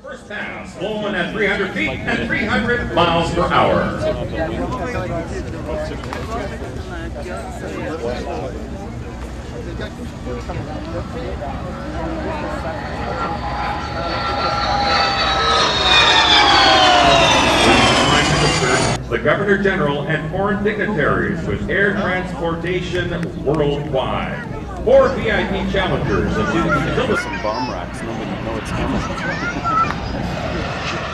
First pass, flowing at 300 feet and 300 miles per hour. The Governor General and foreign dignitaries with air transportation worldwide. 4 VIP Challengers of some bomb racks. Nobody knows it's coming.